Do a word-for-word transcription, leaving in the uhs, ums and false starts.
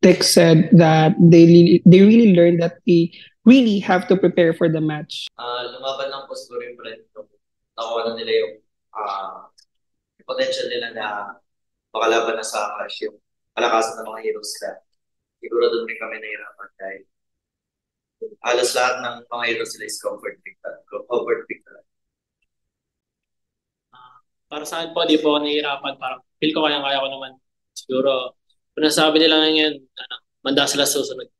Tech said that they really, they really learned that they really have to prepare for the match. Uh, lumaban lang po siguro yung friend ko. Nakuha na nila yung uh, potential nila na makalaban na sa Clash yung kalakasan ng mga heroes na. Siguro doon din kami nahirapan dahil halos lahat ng mga heroes sila is comfort pick. Comfort pick talaga. Uh, para sa akin po, di po ako nahihirapan. Parang feel ko kayang-kaya ko naman. Siguro, kung nasabi nila ngayon, ano, manda sila susunod.